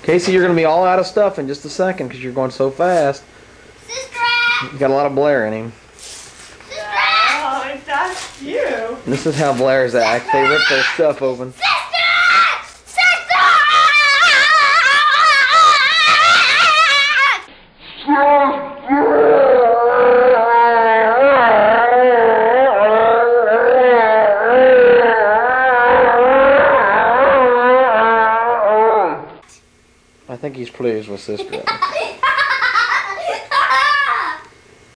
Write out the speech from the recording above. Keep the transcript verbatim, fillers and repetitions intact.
Casey, you're going to be all out of stuff in just a second because you're going so fast. Sister! You got a lot of Blair in him. Oh, that's you. And this is how Blairs act. They rip their stuff open. Sister! Sister! I think he's pleased with Sister.